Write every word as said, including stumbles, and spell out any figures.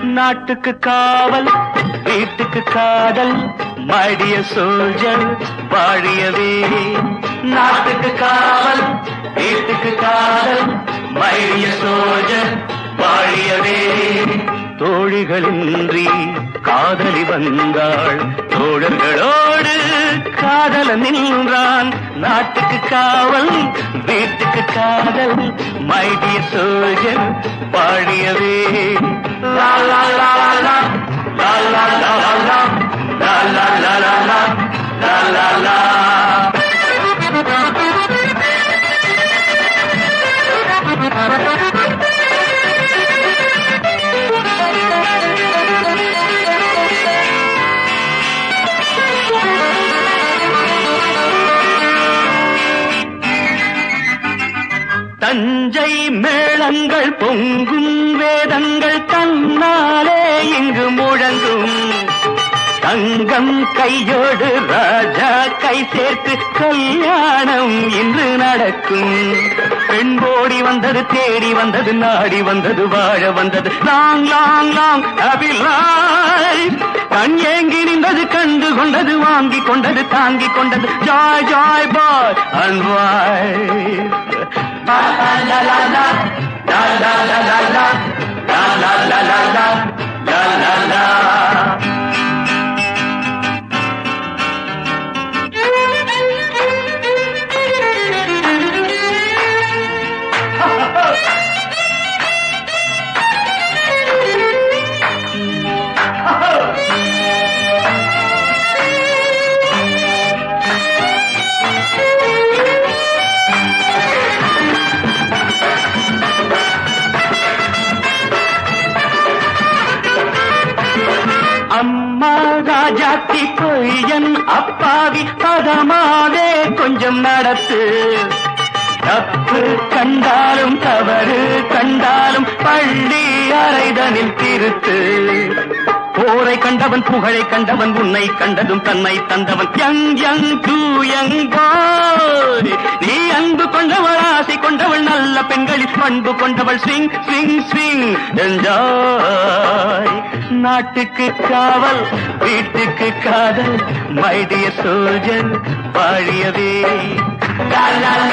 நாட்டுக்கு காவல் வீட்டுக்கு காதல் மடிய சோல்ஜர் வாழியவே. நாட்டுக்கு காவல் வீட்டுக்கு காதல் மடிய சோல்ஜர் வாழியவே. தோழிகளின்றி காதலி வந்தாள், தோழர்களோடு காதலன் நின்றான். நாட்டுக்கு காவல் வீட்டுக்கு காதல் மைடிய சோல்ஜர் வாழியவே. லா லா லா லா லா லா லா லா லா லா லா லா லா லா லா லா. தஞ்சை மேளங்கள் பொங்கும், வேதங்கள் தன்னாலே இங்கு முழங்கும். தங்கம் கையோடு ராஜா கை சேர்த்து கல்யாணம் இன்று நடக்கும். பெண்போடி வந்தது, தேடி வந்தது, நாடி வந்தது, வாழ வந்தது. Long long long happy life. கண் ஏங்கி நின்றது, கண்டு கொண்டது, வாங்கி கொண்டது, தாங்கி கொண்டது. Joy joy boy and wife. La la la la la la la la la la la la la la la la la. அம்மா ராஜாத்தி பொய்யன் அப்பாவி பதமாவே கொஞ்சம் நடத்து. தப்பு கண்டாலும் தவறு கண்டாலும் பள்ளி அறைதனில் திருத்து. போரை கண்டவன் புகழை கண்டவன் உன்னை கண்டதும் தன்னை தந்தவன். Young young too young boy. நீ அன்பு கொண்டவள் ஆசை கொண்டவள் நல்ல பெண்களில் பண்பு கொண்டவள். Swing swing swing enjoy. நாட்டுக்கு காவல் வீட்டுக்கு காதல் மைடிய சோல்ஜர் வாழியவே. லா லா